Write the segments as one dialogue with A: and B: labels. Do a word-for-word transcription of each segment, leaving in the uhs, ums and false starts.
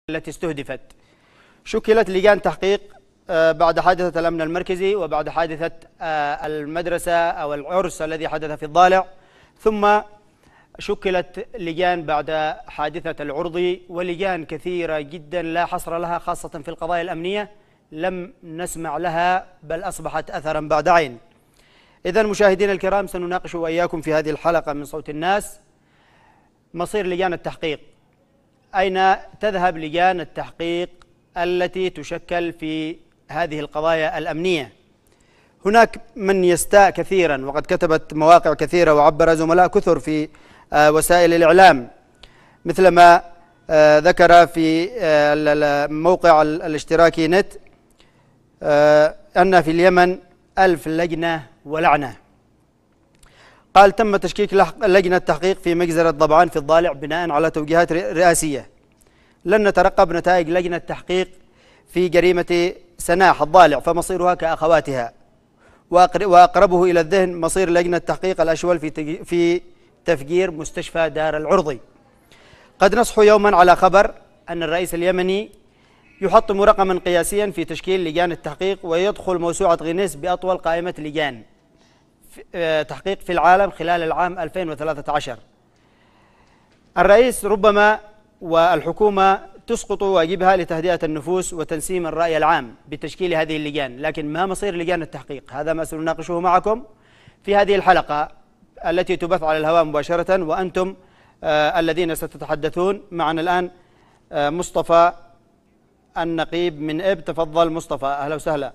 A: التي استهدفت. شكلت لجان تحقيق بعد حادثة الأمن المركزي وبعد حادثة المدرسة أو العرس الذي حدث في الضالع، ثم شكلت لجان بعد حادثة العرضي، ولجان كثيرة جدا لا حصر لها خاصة في القضايا الأمنية لم نسمع لها، بل أصبحت أثرا بعد عين. إذن مشاهدينا الكرام، سنناقش وإياكم في هذه الحلقة من صوت الناس مصير لجان التحقيق. أين تذهب لجان التحقيق التي تشكل في هذه القضايا الأمنية؟ هناك من يستاء كثيرا، وقد كتبت مواقع كثيرة وعبر زملاء كثر في وسائل الإعلام، مثلما ذكر في موقع الاشتراكي نت أن في اليمن ألف لجنة ولعنة. قال تم تشكيك لجنة تحقيق في مجزرة ضبعان في الضالع بناء على توجيهات رئاسية. لن نترقب نتائج لجنة تحقيق في جريمة سناح الضالع فمصيرها كأخواتها، وأقربه إلى الذهن مصير لجنة تحقيق الأشول في في تفجير مستشفى دار العرضي. قد نصحو يوما على خبر أن الرئيس اليمني يحطم رقما قياسيا في تشكيل لجان التحقيق، ويدخل موسوعة غينيس بأطول قائمة لجان تحقيق في العالم خلال العام ألفين وثلاثة عشر. الرئيس ربما والحكومة تسقط واجبها لتهدئة النفوس وتنسيم الرأي العام بتشكيل هذه اللجان، لكن ما مصير لجان التحقيق؟ هذا ما سنناقشه معكم في هذه الحلقة التي تبث على الهواء مباشرة، وأنتم آه الذين ستتحدثون معنا الآن. آه مصطفى النقيب من إب، تفضل مصطفى. أهلا وسهلا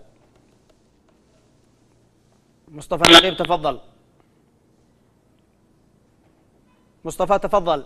A: مصطفى النقيب، تفضل مصطفى، تفضل.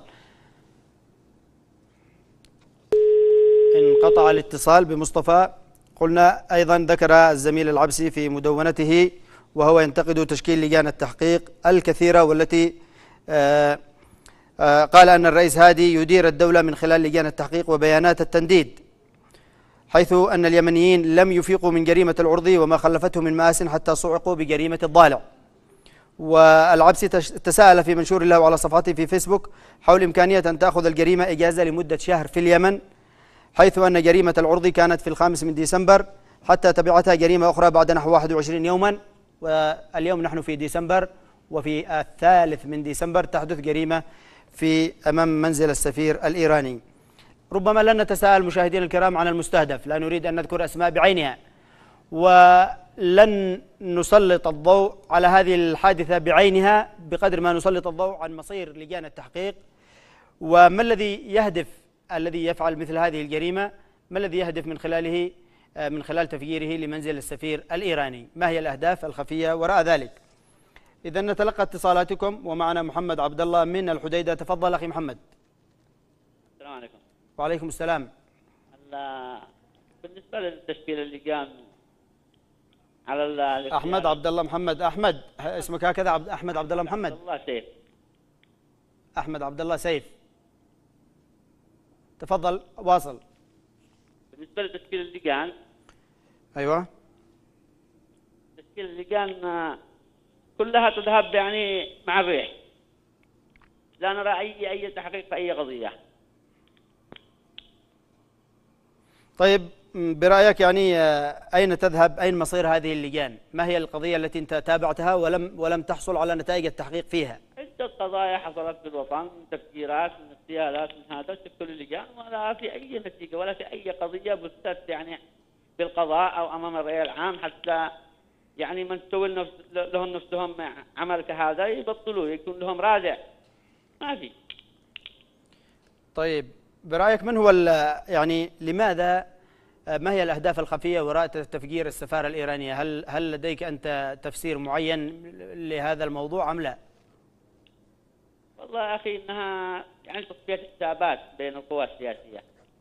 A: انقطع الاتصال بمصطفى. قلنا أيضا ذكر الزميل العبسي في مدونته وهو ينتقد تشكيل لجان التحقيق الكثيرة، والتي آآ آآ قال أن الرئيس هادي يدير الدولة من خلال لجان التحقيق وبيانات التنديد، حيث أن اليمنيين لم يفيقوا من جريمة العرضي وما خلفته من مآسٍ حتى صعقوا بجريمة الضالع. والعبسي تساءل في منشور له على صفحته في فيسبوك حول إمكانية أن تأخذ الجريمة إجازة لمدة شهر في اليمن، حيث أن جريمة العرضي كانت في الخامس من ديسمبر، حتى تبعتها جريمة أخرى بعد نحو واحد وعشرين يوما، واليوم نحن في ديسمبر، وفي الثالث من ديسمبر تحدث جريمة في أمام منزل السفير الإيراني. ربما لن نتساءل مشاهدينا الكرام عن المستهدف، لا نريد أن نذكر أسماء بعينها، ولن نسلط الضوء على هذه الحادثة بعينها بقدر ما نسلط الضوء عن مصير لجان التحقيق، وما الذي يهدف الذي يفعل مثل هذه الجريمة، ما الذي يهدف من خلاله من خلال تفجيره لمنزل السفير الإيراني، ما هي الأهداف الخفية وراء ذلك. إذا نتلقى اتصالاتكم، ومعنا محمد عبد الله من الحديدة. تفضل أخي محمد.
B: السلام عليكم.
A: وعليكم السلام.
B: بالنسبة لتشكيل اللجان على
A: أحمد عبد الله محمد، أحمد اسمك هكذا؟ عبد أحمد عبد الله محمد؟
B: عبد الله سيف.
A: أحمد عبد الله سيف، تفضل واصل.
B: بالنسبة لتشكيل اللجان،
A: أيوة،
B: تشكيل اللجان كلها تذهب يعني مع الريح، لا نرى أي أي تحقيق في أي قضية.
A: طيب برأيك يعني أين تذهب، أين مصير هذه اللجان؟ ما هي القضية التي أنت تابعتها ولم ولم تحصل على نتائج التحقيق فيها؟
B: عدة قضايا حصلت في الوطن، من تفجيرات، من اغتيالات، من هذا، تشكل اللجان ولا في أي نتيجة ولا في أي قضية بثت يعني بالقضاء أو أمام الرأي العام، حتى يعني من تسوي نفس لهم نفسهم عمل كهذا يبطلوه، يكون لهم رادع، ما في.
A: طيب برأيك من هو يعني لماذا، ما هي الأهداف الخفية وراء تفجير السفارة الإيرانية؟ هل هل لديك أنت تفسير معين لهذا الموضوع أم لا؟
B: والله يا أخي إنها يعني تصفية حسابات بين القوى السياسية.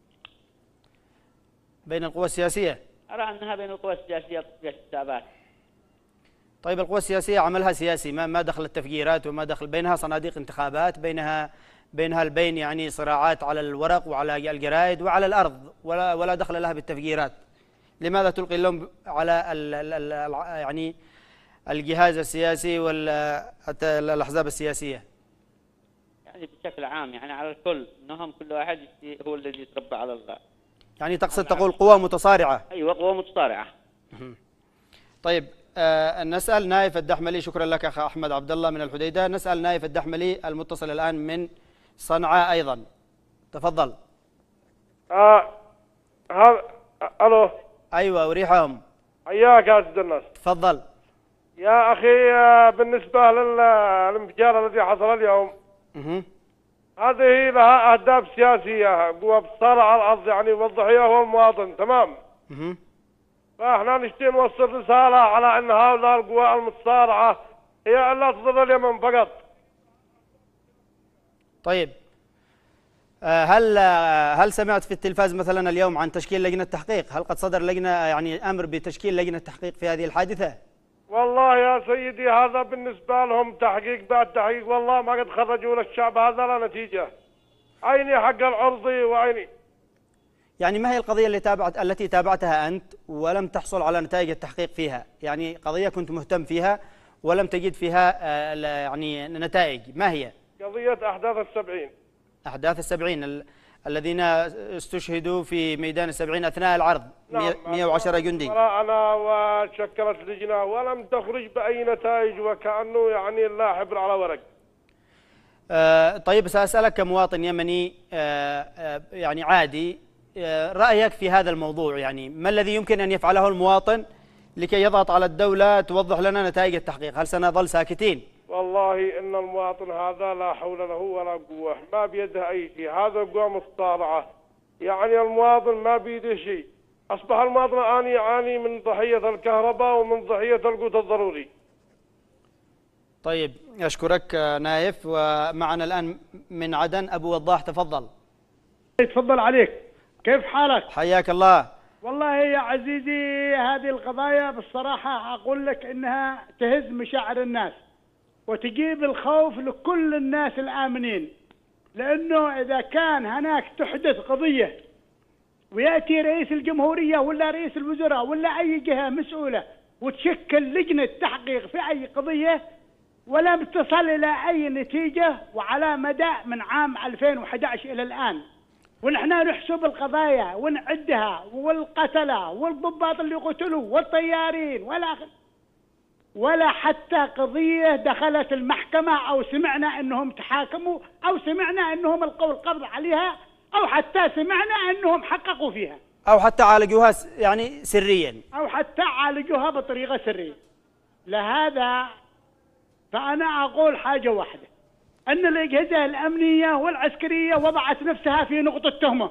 A: بين القوى السياسية؟
B: أرى أنها بين القوى السياسية تصفية حسابات.
A: طيب القوى السياسية عملها سياسي، ما ما دخل التفجيرات وما دخل بينها صناديق انتخابات، بينها بينها البين يعني صراعات على الورق وعلى الجرائد وعلى الأرض، ولا ولا دخل لها بالتفجيرات. لماذا تلقي اللوم على ال ال ال يعني الجهاز السياسي والأحزاب السياسية؟
B: يعني بشكل عام يعني على الكل، انهم كل واحد هو الذي يتربى على
A: يعني تقصد تقول قوى متصارعة.
B: أيوة قوى متصارعة.
A: طيب آه نسأل نايف الدحملي. شكرا لك أخ أحمد عبد الله من الحديدة. نسأل نايف الدحملي المتصل الآن من صنعاء أيضا. تفضل.
C: آه هذا الو.
A: ايوه اريحهم.
C: حياك يا سيد الناس.
A: تفضل.
C: يا اخي آه، بالنسبه للانفجار الذي حصل اليوم
A: اها
C: هذه لها اهداف سياسيه، قوى بتصارع على الارض يعني، والضحيه هو المواطن، تمام؟
A: اها
C: فاحنا نشتي نوصل رساله على ان هؤلاء القوى المتصارعه هي الا تضر اليمن فقط.
A: طيب آه، هل آه، هل سمعت في التلفاز مثلا اليوم عن تشكيل لجنة تحقيق؟ هل قد صدر لجنة يعني أمر بتشكيل لجنة تحقيق في هذه الحادثة؟
C: والله يا سيدي هذا بالنسبه لهم تحقيق بعد تحقيق، والله ما قد خرجوا للشعب هذا لا نتيجه. عيني حق العرضي وعيني.
A: يعني ما هي القضية اللي تابعت التي تابعتها أنت ولم تحصل على نتائج التحقيق فيها؟ يعني قضية كنت مهتم فيها ولم تجد فيها آه، يعني نتائج، ما هي؟
C: قضيه احداث السبعين.
A: أحداث السبعين ال... الذين استشهدوا في ميدان السبعين أثناء العرض.
C: نعم.
A: مئة وعشرة جندي.
C: أنا وشكلت لجنة ولم تخرج بأي نتائج، وكأنه يعني لا حبر على ورق.
A: آه طيب سأسألك كمواطن يمني آه آه يعني عادي، آه رأيك في هذا الموضوع، يعني ما الذي يمكن أن يفعله المواطن لكي يضغط على الدولة توضح لنا نتائج التحقيق؟ هل سنظل ساكتين؟
C: والله إن المواطن هذا لا حول له ولا قوة، ما بيده أي شيء، هذا قوة مصطارعة، يعني المواطن ما بيده شيء. أصبح المواطن الآن يعاني من ضحية الكهرباء ومن ضحية القوت الضروري.
A: طيب أشكرك نايف. ومعنا الآن من عدن أبو وضاح. تفضل.
D: تفضل عليك، كيف حالك؟
A: حياك الله.
D: والله يا عزيزي هذه القضايا بالصراحة أقول لك إنها تهز مشاعر الناس وتجيب الخوف لكل الناس الآمنين، لأنه إذا كان هناك تحدث قضية ويأتي رئيس الجمهورية ولا رئيس الوزراء ولا أي جهة مسؤولة وتشكل لجنة تحقيق في أي قضية ولم تصل إلى أي نتيجة، وعلى مدى من عام ألفين وأحد عشر إلى الآن ونحن نحسب القضايا ونعدها والقتلة والضباط اللي قتلوا والطيارين ولا ولا حتى قضية دخلت المحكمة أو سمعنا أنهم تحاكموا أو سمعنا أنهم القوا القبض عليها أو حتى سمعنا أنهم حققوا فيها
A: أو حتى عالجوها يعني سريا
D: أو حتى عالجوها بطريقة سرية. لهذا فأنا أقول حاجة واحدة، أن الأجهزة الأمنية والعسكرية وضعت نفسها في نقطة تهمة،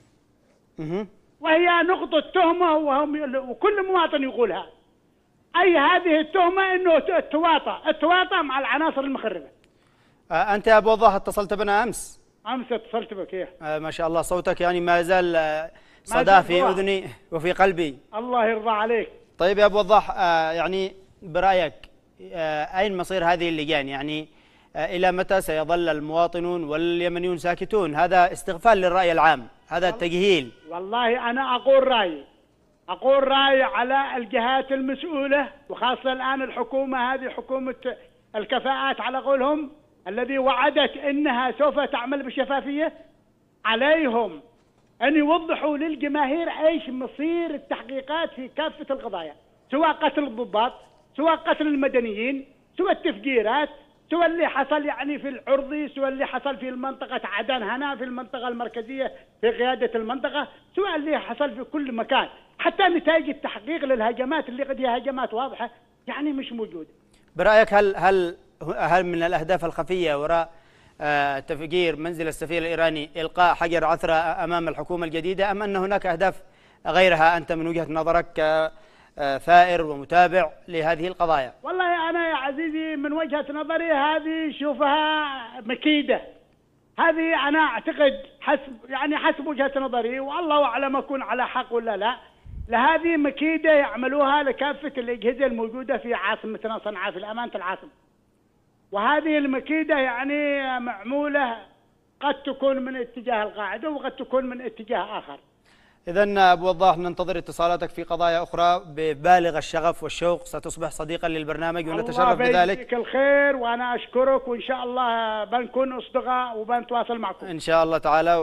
D: وهي نقطة تهمة وهم وكل مواطن يقولها. أي هذه التهمة أنه التواطأ التواطأ مع العناصر المخربة.
A: آه أنت يا أبو وضاح اتصلت بنا أمس؟
D: أمس اتصلت بك. إيه
A: آه ما شاء الله، صوتك يعني ما زال آه صدى في أذني وفي قلبي.
D: الله يرضى عليك.
A: طيب يا أبو وضاح، آه يعني برأيك آه أين مصير هذه اللجان؟ يعني آه إلى متى سيظل المواطنون واليمنيون ساكتون؟ هذا استغفال للرأي العام، هذا تجهيل.
D: والله أنا أقول رأيي أقول رأيي على الجهات المسؤولة، وخاصة الآن الحكومة هذه حكومة الكفاءات على قولهم، الذي وعدت أنها سوف تعمل بشفافية. عليهم أن يوضحوا للجماهير إيش مصير التحقيقات في كافة القضايا، سواء قتل الضباط، سواء قتل المدنيين، سواء التفجيرات، سواء اللي حصل يعني في العرضي، سواء اللي حصل في المنطقة عدن هنا في المنطقة المركزية في قيادة المنطقة، سواء اللي حصل في كل مكان. حتى نتائج التحقيق للهجمات اللي قد هي هجمات واضحة يعني مش موجودة.
A: برأيك هل هل هل من الأهداف الخفية وراء آه تفجير منزل السفير الإيراني إلقاء حجر عثرة أمام الحكومة الجديدة، أم أن هناك أهداف غيرها أنت من وجهة نظرك آه ثائر ومتابع لهذه القضايا؟
D: والله أنا يا عزيزي من وجهة نظري هذه شوفها مكيدة، هذه أنا أعتقد حسب يعني حسب وجهة نظري، والله أعلم أكون على حق ولا لا، لهذه مكيدة يعملوها لكافة الأجهزة الموجودة في عاصمتنا صنعاء في الأمانة العاصمة. وهذه المكيدة يعني معمولة قد تكون من اتجاه القاعدة وقد تكون من اتجاه آخر.
A: إذن أبو وضاح ننتظر اتصالاتك في قضايا أخرى ببالغ الشغف والشوق، ستصبح صديقا للبرنامج ونتشرف بذلك.
D: الله يجزيك الخير وأنا أشكرك، وإن شاء الله بنكون أصدقاء وبنتواصل معكم
A: إن شاء الله تعالى.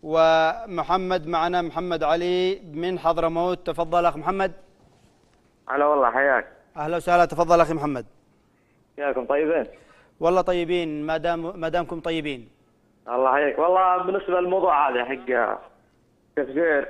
A: ومحمد معنا، محمد علي من حضرموت. تفضل أخ محمد.
E: هلا والله، حياك.
A: أهلا وسهلا، تفضل أخي محمد.
E: كيفكم طيبين؟
A: والله طيبين، ما دام ما دامكم طيبين.
E: الله يحييك. والله بالنسبه للموضوع هذا حق تفجير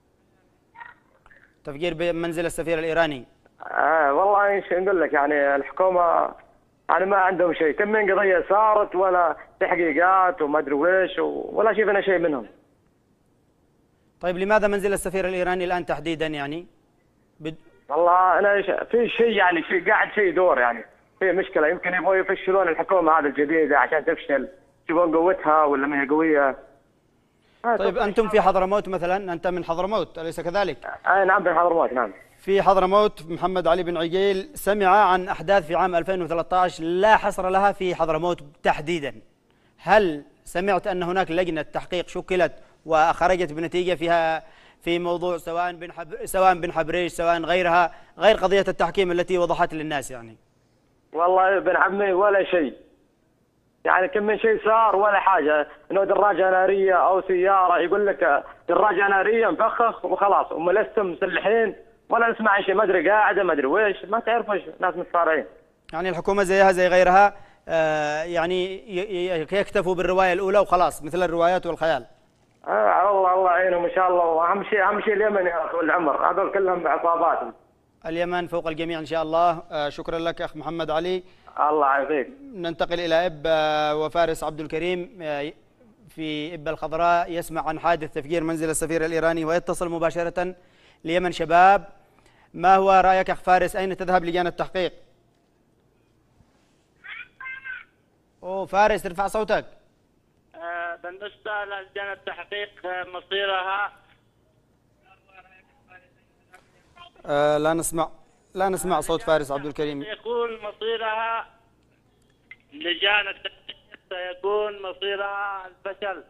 A: تفجير بمنزل السفير الإيراني.
E: آه والله ايش نقول لك، يعني الحكومه يعني ما عندهم شيء، كم من قضيه صارت ولا تحقيقات وما ادري ويش، ولا شفنا شيء منهم.
A: طيب لماذا منزل السفير الإيراني الآن تحديدا يعني؟ بد...
E: والله انا إيش- في شيء يعني في قاعد شيء دور، يعني في مشكله، يمكن يبغوا يفشلون الحكومه هذه الجديده عشان تفشل، يبغون قوتها ولا ما هي قويه. آه
A: طيب أنتم في حضرموت مثلا، أنت من حضرموت أليس كذلك؟
E: آه نعم، بن حضرموت نعم.
A: في حضرموت محمد علي بن عقيل سمع عن أحداث في عام ألفين وثلاثة عشر لا حصر لها في حضرموت تحديدا. هل سمعت أن هناك لجنة تحقيق شكلت وخرجت بنتيجة فيها في موضوع سواء بن حب... سواء بن حبريش سواء غيرها، غير قضية التحكيم التي وضحت للناس يعني؟
E: والله ابن عمي ولا شيء، يعني كم من شيء صار ولا حاجه، انه دراجه ناريه او سياره يقول لك دراجه ناريه مفخخ وخلاص، وملثم مسلحين ولا نسمع عن شيء، ما ادري قاعده ما ادري ويش، ما تعرف ايش ناس متصارعين.
A: يعني الحكومة زيها زي غيرها، آه يعني ي- ي- يكتفوا بالرواية الأولى وخلاص، مثل الروايات والخيال.
E: آه الله الله يعينهم ان شاء الله، واهم شيء اهم شيء اليمن يا اخي والعمر، هذول كلهم عصابات.
A: اليمن فوق الجميع إن شاء الله. آه شكرا لك أخ محمد علي.
E: الله يعافيك.
A: ننتقل إلى إب آه، وفارس عبد الكريم آه، في إب الخضراء، يسمع عن حادث تفجير منزل السفير الإيراني ويتصل مباشرة ليمن شباب. ما هو رأيك أخ فارس؟ أين تذهب لجان التحقيق؟ أوه فارس ارفع صوتك.
B: آه، بالنسبة للجنة التحقيق آه، مصيرها
A: آه لا نسمع لا نسمع صوت فارس عبد الكريم.
B: سيكون مصيرها لجان التحقيق، سيكون مصيرها الفشل.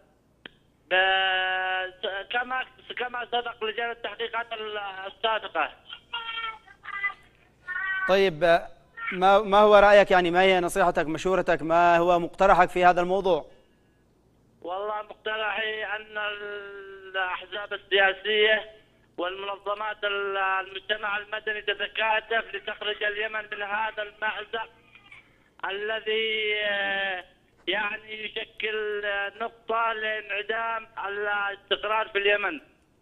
B: ب- كما كما سبق لجان التحقيقات السابقة.
A: طيب آه، ما ما هو رأيك يعني، ما هي نصيحتك مشورتك، ما هو مقترحك في هذا الموضوع؟
B: والله مقترحي أن الأحزاب السياسية والمنظمات المجتمع المدني تتكاتف لتخرج اليمن من هذا المأزق الذي آه، يعني يشكل آه، نقطة لانعدام الاستقرار في اليمن.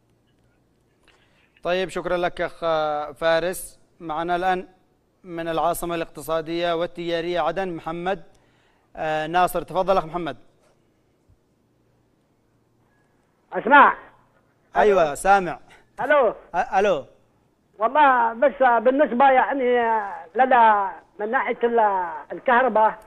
A: طيب شكرا لك أخ فارس. معنا الآن من العاصمة الاقتصادية والتجارية عدن محمد آه، ناصر. تفضل أخ محمد.
F: اسمع.
A: أيوة سامع.
F: الو.
A: أ- ألو.
F: والله بس بالنسبه يعني لدى من ناحيه ال- الكهرباء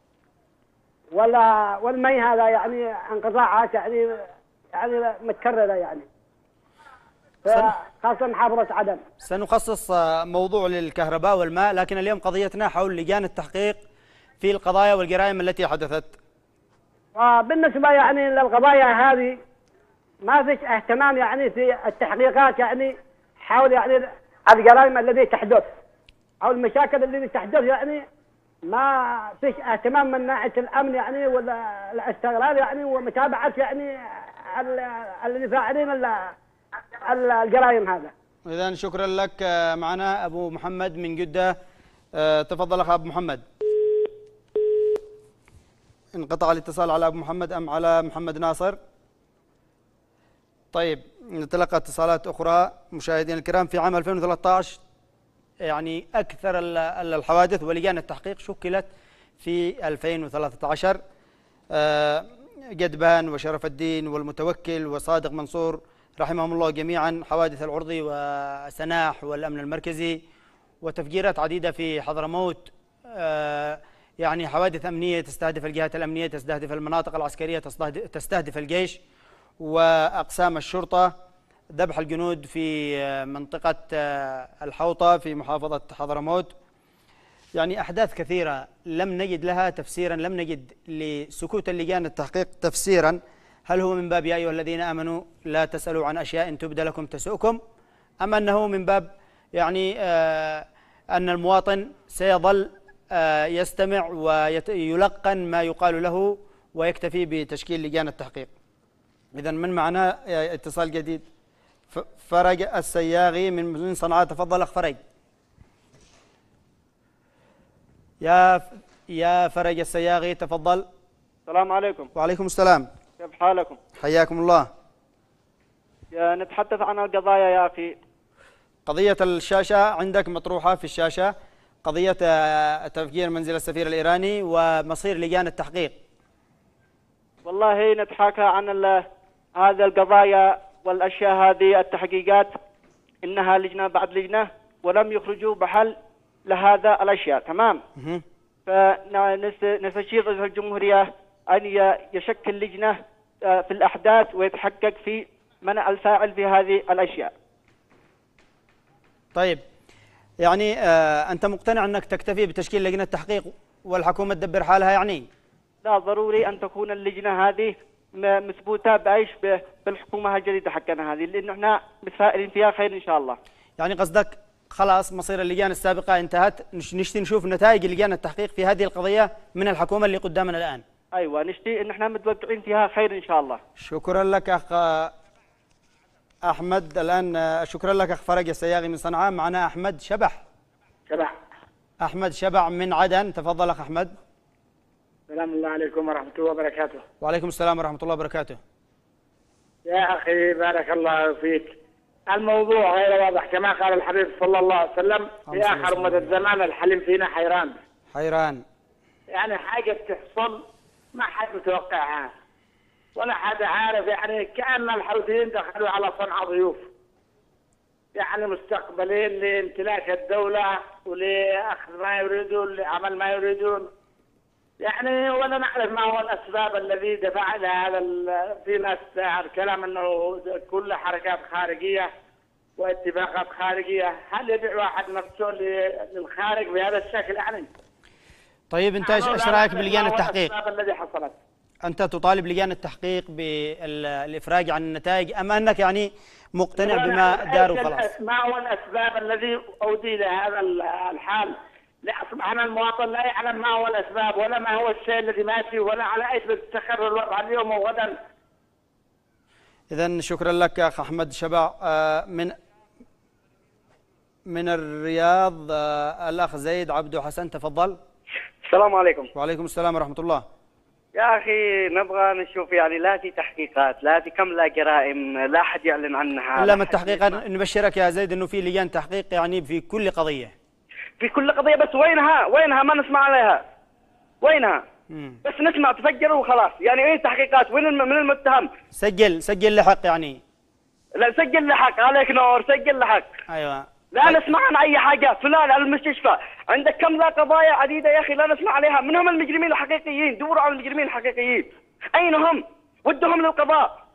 F: ولا والمي، هذا يعني انقطاعات يعني يعني متكرره يعني،
A: سن-
F: خاصه محافظه عدن.
A: سنخصص آه، موضوع للكهرباء والماء، لكن اليوم قضيتنا حول لجان التحقيق في القضايا والجرائم التي حدثت.
F: وبالنسبه يعني للقضايا هذه ما فيش اهتمام يعني في التحقيقات يعني حول يعني الجرائم التي تحدث او المشاكل التي تحدث، يعني ما فيش اهتمام من ناحيه الامن يعني ولا الاستغلال يعني ومتابعه يعني ال- الذي فاعلين ال- ال- الجرائم هذا.
A: إذن شكرا لك. آه، معنا أبو محمد من جدة. آه، تفضل أخ أبو محمد. انقطع الاتصال على أبو محمد أم على محمد ناصر؟ طيب نتلقى اتصالات أخرى. مشاهدينا الكرام، في عام ألفين وثلاثة عشر يعني أكثر ال- ال- الحوادث ولجان التحقيق شكلت في ألفين وثلاثة عشر. آه، جدبان وشرف الدين والمتوكل وصادق منصور رحمهم الله جميعا، حوادث العرضي وسناح والأمن المركزي، وتفجيرات عديدة في حضرموت. آه، يعني حوادث أمنية تستهدف الجهات الأمنية، تستهدف المناطق العسكرية، تستهدف تستهدف الجيش وأقسام الشرطة، ذبح الجنود في آه، منطقة آه، الحوطة في محافظة حضرموت. يعني أحداث كثيرة لم نجد لها تفسيرا، لم نجد لسكوت اللجان التحقيق تفسيرا. هل هو من باب يا أيها الذين آمنوا لا تسألوا عن أشياء تبدى لكم تسؤكم، أم أنه من باب يعني آه أن المواطن سيظل آه يستمع ويلقن ما يقال له ويكتفي بتشكيل لجان التحقيق؟ إذا من معنا اتصال جديد. فرج السياغي من من صنعاء، تفضل أخ فرج. يا يا فرج السياغي تفضل.
G: السلام عليكم.
A: وعليكم السلام.
G: كيف حالكم؟
A: حياكم الله.
G: يا نتحدث عن القضايا يا أخي.
A: قضية الشاشة عندك مطروحة في الشاشة، قضية تفجير منزل السفير الإيراني ومصير لجان التحقيق.
G: والله نتحاكى عن هذا القضايا والأشياء هذه التحقيقات، إنها لجنة بعد لجنة ولم يخرجوا بحل لهذا الأشياء، تمام؟ فنستشير رئيس الجمهورية أن يشكل لجنة في الأحداث ويتحقق في منع الفاعل في هذه الأشياء.
A: طيب، يعني آه أنت مقتنع أنك تكتفي بتشكيل لجنة تحقيق والحكومة تدبر حالها يعني؟
G: لا، ضروري أن تكون اللجنة هذه مثبوتة بعيش بالحكومة الجديدة حقنا هذه، لأنه احنا متفائلين فيها خير إن شاء الله.
A: يعني قصدك خلاص مصير اللجان السابقة انتهت، نشتي نشوف نتائج لجان التحقيق في هذه القضية من الحكومة اللي قدامنا الآن؟
G: أيوة، نشتي إن احنا متوقعين فيها خير إن شاء الله.
A: شكرا لك أخ أحمد. الآن شكرا لك أخ فرج السياغي من صنعاء. معنا أحمد شبح.
H: شبح.
A: أحمد شبع من عدن، تفضل أخ أحمد.
H: السلام الله عليكم ورحمة الله وبركاته.
A: وعليكم السلام ورحمة الله وبركاته.
H: يا أخي بارك الله فيك، الموضوع غير واضح كما قال الحبيب صلى الله عليه وسلم في آخر مدة الزمان الحليم فينا حيران.
A: حيران.
H: يعني حاجة بتحصل ما حد متوقعها ولا حد عارف، يعني كأن الحوثيين دخلوا على صنعاء ضيوف، يعني مستقبلين لامتلاك الدولة ولأخذ ما يريدون لعمل ما يريدون، يعني ولا نعرف ما هو الأسباب الذي دفع إلى هذا. في ناس الكلام أنه كل حركات خارجية واتفاقات خارجية، هل يبيع واحد نفسه للخارج بهذا الشكل يعني؟
A: طيب أنت إيش رأيك بلجان التحقيق؟
H: الأسباب الذي حصلت.
A: أنت تطالب لجان التحقيق بالإفراج عن النتائج أم أنك يعني مقتنع بما داروا خلاص؟
H: ما هو الأسباب الذي أودي لهذا الحال؟ لا، سبحان المواطن لا يعلم ما هو الأسباب ولا ما هو الشيء الذي ماشي ولا على أي تستقر الوضع اليوم وغدا.
A: إذن شكرا لك أخ أحمد شبع. من من الرياض الأخ زيد عبدو حسن، تفضل.
I: السلام عليكم.
A: وعليكم السلام ورحمة الله.
I: يا أخي نبغى نشوف يعني لا في تحقيقات، لا في كم جرائم، لا أحد يعلن عنها.
A: لا، من التحقيقات نبشرك يا زيد إنه في لجان تحقيق يعني في كل قضية.
I: في كل قضية، بس وينها؟ وينها؟ ما نسمع عليها. وينها؟ مم. بس نسمع تفجروا وخلاص، يعني وين تحقيقات؟ وين من المتهم؟
A: سجل سجل لحق يعني.
I: لا، سجل لحق، عليك نور، سجل لحق.
A: أيوة.
I: لا نسمع عن أي حاجة. فلان على المستشفى، عندك كم ذا قضايا عديدة يا أخي لا نسمع عليها. من هم المجرمين الحقيقيين؟ دوروا على المجرمين الحقيقيين. أين هم؟ ودهم للقضاء.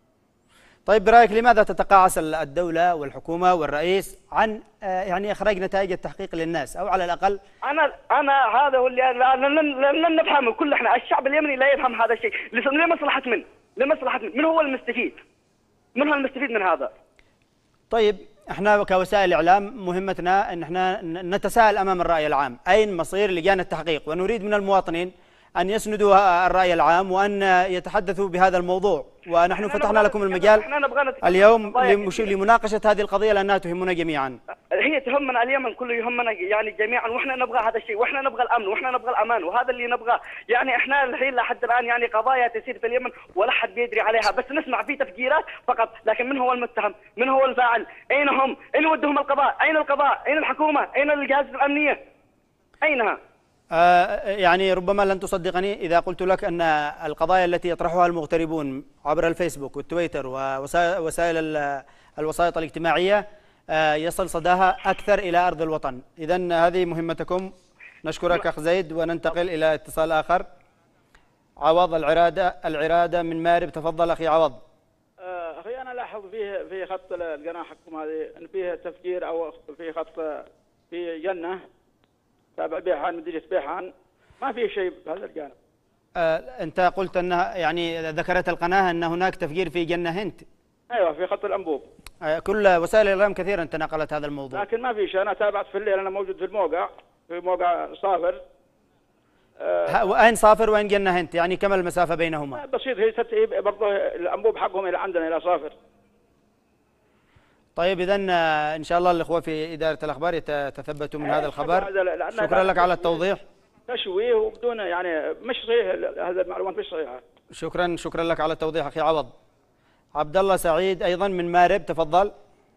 A: طيب برأيك لماذا تتقاعس الدولة والحكومة والرئيس عن يعني إخراج نتائج التحقيق للناس، أو على الأقل؟
I: أنا أنا هذا هو اللي لن نفهمه. كل إحنا الشعب اليمني لا يفهم هذا الشيء. لمصلحة من؟ لمصلحة من؟ من هو المستفيد؟ من هو المستفيد من هذا؟
A: طيب احنا كوسائل اعلام مهمتنا ان احنا نتساءل امام الراي العام، اين مصير لجان التحقيق؟ ونريد من المواطنين ان يسندوا الراي العام وان يتحدثوا بهذا الموضوع، ونحن فتحنا لكم المجال اليوم لمناقشه هذه القضيه لانها تهمنا جميعا.
I: هي تهمنا اليمن كله، يهمنا يعني جميعا، واحنا نبغى هذا الشيء، واحنا نبغى الامن، واحنا نبغى الامان، وهذا اللي نبغاه. يعني احنا الحين لحد الان يعني قضايا تسير في اليمن ولا حد بيدري عليها، بس نسمع في تفجيرات فقط، لكن من هو المتهم؟ من هو الفاعل؟ اين هم؟ اين ودهم القضاء؟ اين القضاء؟ اين الحكومه؟ اين الجهاز الامنيه؟ اينها؟
A: آه يعني ربما لن تصدقني إذا قلت لك أن القضايا التي يطرحها المغتربون عبر الفيسبوك والتويتر ووسائل الوسائط الاجتماعية آه يصل صداها أكثر إلى أرض الوطن. إذن هذه مهمتكم. نشكرك أخ زيد وننتقل إلى اتصال آخر. عوض العرادة العرادة من مارب، تفضل أخي عوض.
G: أخي أنا لاحظ فيه في خط القناة حقكم هذه أن فيه تفجير أو في خط في جنة تابع بيحان مديرية بيحان، ما في شيء بهذا الجانب.
A: آه، أنت قلت أنها يعني ذكرت القناة أن هناك تفجير في جنة هند.
G: أيوة في خط الأنبوب.
A: آه، كل وسائل الإعلام كثيرا تناقلت هذا الموضوع.
G: لكن ما في شيء. أنا تابعت في الليل، أنا موجود في الموقع، في موقع صافر، آه
A: وأين صافر وأين جنة هنت؟ يعني كم المسافة بينهما؟
G: بسيط، هي ست برضه الأنبوب حقهم إلى عندنا إلى صافر.
A: طيب إذا إن شاء الله الأخوة في إدارة الأخبار يتثبتوا من هذا الخبر. شكرا لك على التوضيح.
G: تشويه وبدون يعني مش صحيح، هذا المعلومات مش صحيحة.
A: شكرا شكرا لك على التوضيح أخي عوض. عبد الله سعيد أيضا من مارب، تفضل.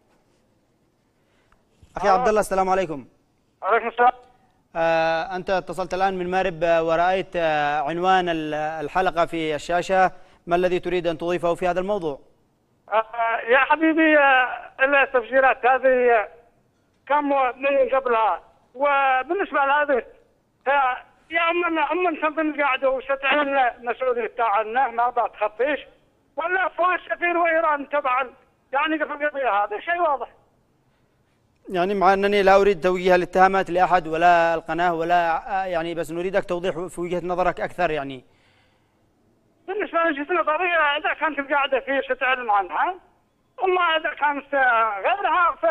A: أخي عبد الله السلام عليكم.
J: عليكم السلام.
A: آه أنت اتصلت الآن من مارب ورأيت آه عنوان الحلقة في الشاشة، ما الذي تريد أن تضيفه في هذا الموضوع؟
J: آه يا حبيبي، آه التفجيرات هذه كم من قبلها، وبالنسبة لهذه آه يا أمنا أمنا سنبن قاعدة وستعلن مسؤولية تاعنا ما بتخفيش، ولا فوز سفير وإيران تبعا يعني في القضية هذا شيء واضح.
A: يعني مع أنني لا أريد توجيه الاتهامات لأحد ولا القناة ولا يعني، بس نريدك توضيح في وجهة نظرك أكثر. يعني
J: بالنسبة لوجهة نظري إذا كانت القاعدة فيه ستعلن عنها، أما إذا كانت غيرها ف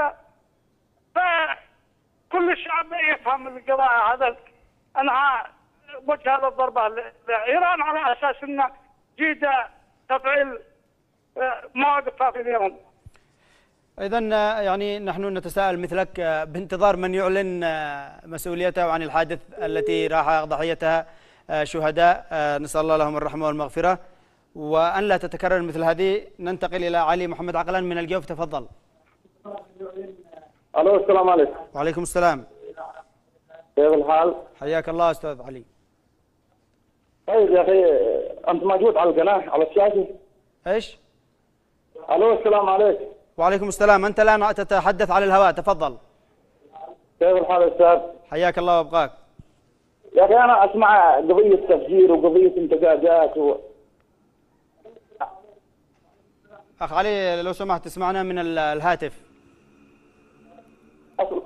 J: فكل الشعب يفهم القضاء هذا أنها وجه هذا الضربة لإيران على أساس أن جيد تفعيل مواقفها في اليمن.
A: إذا يعني نحن نتساءل مثلك بانتظار من يعلن مسؤوليته عن الحادث التي راح ضحيتها شهداء، نسأل الله لهم الرحمة والمغفرة، وأن لا تتكرر مثل هذه. ننتقل إلى علي محمد عقلان من الجوف، تفضل.
K: ألو السلام عليكم.
A: وعليكم السلام.
K: كيف الحال؟
A: حياك الله أستاذ علي.
K: طيب يا أخي، أنت موجود على القناة على الشاشة؟
A: إيش؟
K: ألو السلام عليكم.
A: وعليكم السلام. أنت الآن تتحدث على الهواء، تفضل.
K: كيف الحال أستاذ؟
A: حياك الله وابقاك.
K: يا أخي أنا أسمع قضية تفجير وقضية انتقادات و...
A: أخ علي لو سمحت تسمعنا من الهاتف.
K: أصل...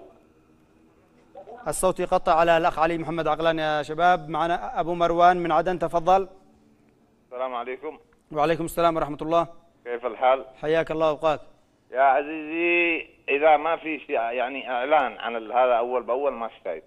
A: الصوت يقطع على الأخ علي محمد عقلان يا شباب. معنا أبو مروان من عدن، تفضل.
L: السلام عليكم.
A: وعليكم السلام ورحمة الله.
L: كيف الحال؟
A: حياك الله وابقاك.
L: يا عزيزي، إذا ما في شيء يعني إعلان عن هذا أول بأول ما استفيد.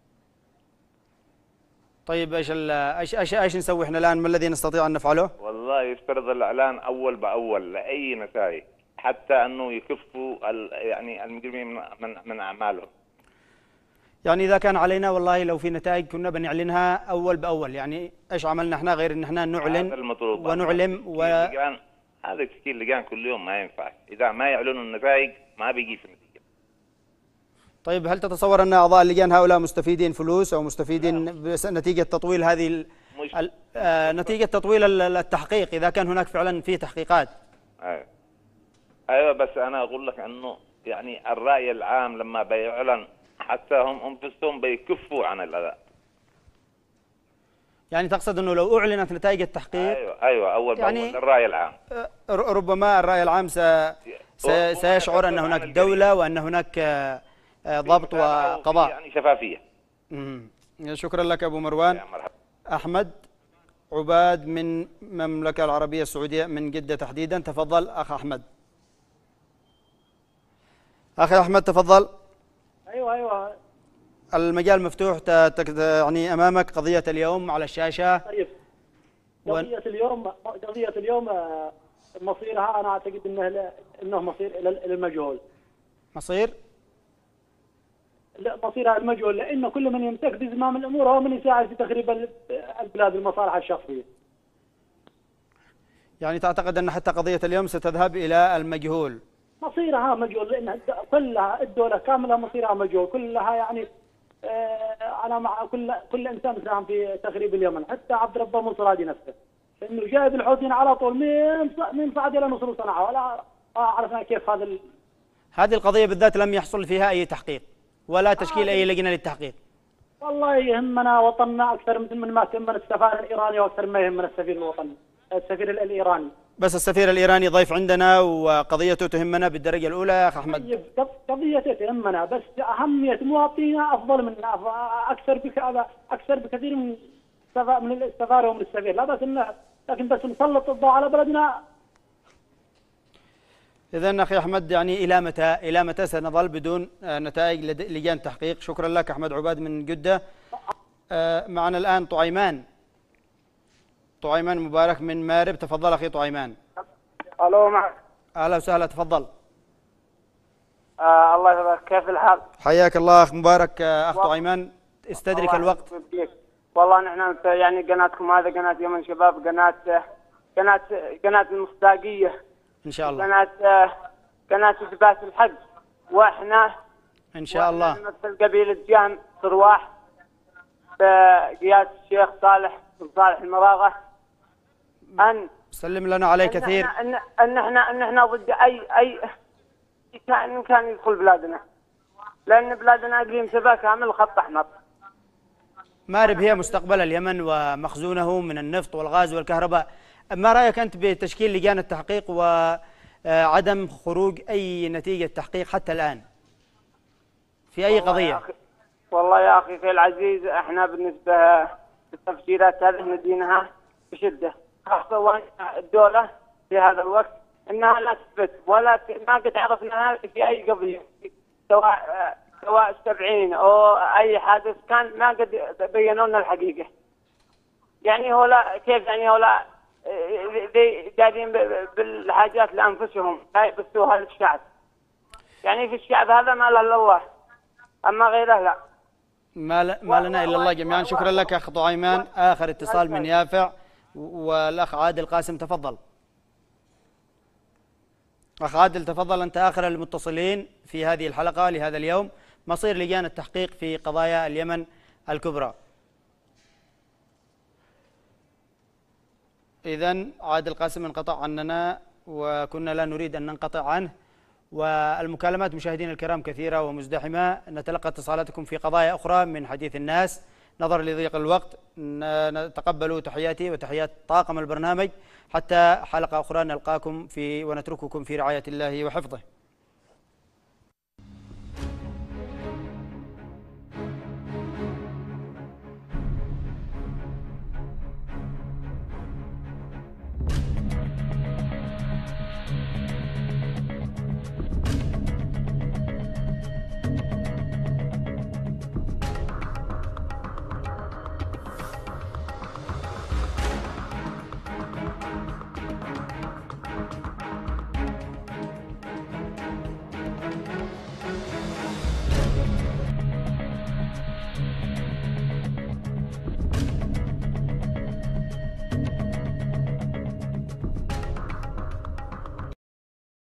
A: طيب ايش ايش ايش ايش نسوي احنا الان؟ ما الذي نستطيع ان نفعله؟
L: والله يفترض الاعلان اول باول لاي نتائج، حتى انه يكفوا يعني المجرمين من من, من اعمالهم.
A: يعني اذا كان علينا والله لو في نتائج كنا بنعلنها اول باول. يعني ايش عملنا احنا غير ان احنا نعلن ونعلم و...
L: هذا تشكيل لجان كل يوم ما ينفع، اذا ما يعلنوا النتائج ما بيجي في النتيجه.
A: طيب هل تتصور ان اعضاء اللجان هؤلاء مستفيدين فلوس او مستفيدين نتيجه تطويل هذه ال... ال... آه نتيجه تطويل التحقيق اذا كان هناك فعلا في تحقيقات؟
L: ايوه ايوه بس انا اقول لك انه يعني الراي العام لما بيعلن حتى هم انفسهم بيكفوا عن الاداء.
A: يعني تقصد انه لو اعلنت نتائج التحقيق
L: ايوه ايوه اول
A: يعني
L: باول الراي العام،
A: ربما الراي العام س... س... سيشعر ان هناك دوله وان هناك ضبط وقضاء،
L: يعني شفافيه.
A: امم شكرا لك ابو مروان. احمد عباد من المملكه العربيه السعوديه من جده تحديدا، تفضل اخ احمد. اخي احمد تفضل.
J: ايوه ايوه
A: المجال مفتوح. يعني امامك قضيه اليوم على الشاشه.
J: طيب قضيه اليوم قضيه اليوم مصيرها انا اعتقد انه انه مصير الى المجهول.
A: مصير؟
J: لا، مصيرها المجهول، لأن كل من يمسك بزمام الأمور هو من يساعد في تخريب البلاد المصالح الشخصية.
A: يعني تعتقد أن حتى قضية اليوم ستذهب إلى المجهول؟
J: مصيرها مجهول، لأن كلها الدولة كاملة مصيرها مجهول، كلها يعني آه أنا مع كل كل إنسان ساهم في تخريب اليمن، حتى عبد ربه منصور هادي نفسه، لأنه جايب الحوثيين على طول من من صعد إلى مصر وصنعاء، ولا عرفنا كيف هذا ال...
A: هذه القضية بالذات لم يحصل فيها أي تحقيق ولا تشكيل آه. أي لجنة للتحقيق.
J: والله يهمنا وطننا أكثر من ما تهمنا السفارة الإيراني وأكثر ما يهمنا السفير الوطني، السفير الإيراني.
A: بس السفير الإيراني ضيف عندنا وقضيته تهمنا بالدرجة الأولى يا أخ أحمد.
J: طيب قضيته تهمنا، بس أهمية مواطنينا أفضل منا، أكثر بك أكثر بكثير من من السفارة ومن السفير، لا بس إنه لكن بس نسلط الضوء على بلدنا.
A: إذن أخي أحمد يعني إلى متى إلى متى سنظل بدون نتائج لجان تحقيق؟ شكرا لك أحمد عباد من جدة. آه، معنا الآن طعيمان. طعيمان مبارك من مارب، تفضل أخي طعيمان.
M: الو معك.
A: أهلا وسهلا، تفضل.
M: آه الله يبارك، كيف الحال؟
A: حياك الله أخ مبارك. آه، أخ طعيمان استدرك الوقت.
M: والله نحن يعني قناتكم هذا قناة يمن شباب، قناة قناة قناة المصداقية
A: إن شاء الله.
M: قناة قناة إثبات الحق، وإحنا
A: إن شاء الله
M: نمثل قبيلة جهم صرواح بقيادة الشيخ صالح بن صالح المراغة. أن
A: سلم لنا عليه كثير.
M: ان ان احنا ان احنا ضد اي اي كان كان يدخل بلادنا، لان بلادنا اقليم سبا كامل خط احمر.
A: مارب هي مستقبل اليمن ومخزونه من النفط والغاز والكهرباء. ما رايك انت بتشكيل لجان التحقيق وعدم خروج اي نتيجه تحقيق حتى الان في اي قضيه؟
M: والله يا اخي في العزيز، احنا بالنسبه للتفسيرات هذه ندينها بشده، خاصة الدولة في هذا الوقت انها لا تثبت ولا ت... ما قد عرفنا في اي قضية، سواء سواء السبعين او اي حادث كان ما قد بينوا لنا الحقيقة. يعني هو لا كيف يعني هو لا قاعدين بالحاجات لانفسهم لا يبثوها للشعب. يعني في الشعب هذا ما له الا الله، اما غيره لا.
A: ما, ل... ما لنا الا الله جميعا. شكرا لك اخ طعيمان. اخر اتصال من يافع، والأخ عادل قاسم تفضل. أخ عادل تفضل، أنت آخر المتصلين في هذه الحلقة لهذا اليوم. مصير لجان التحقيق في قضايا اليمن الكبرى. إذن عادل قاسم انقطع عننا وكنا لا نريد أن ننقطع عنه، والمكالمات مشاهدينا الكرام كثيرة ومزدحمة. نتلقى اتصالاتكم في قضايا أخرى من حديث الناس. نظرا لضيق الوقت نتقبلوا تحياتي وتحيات طاقم البرنامج، حتى حلقة أخرى نلقاكم في ونترككم في رعاية الله وحفظه.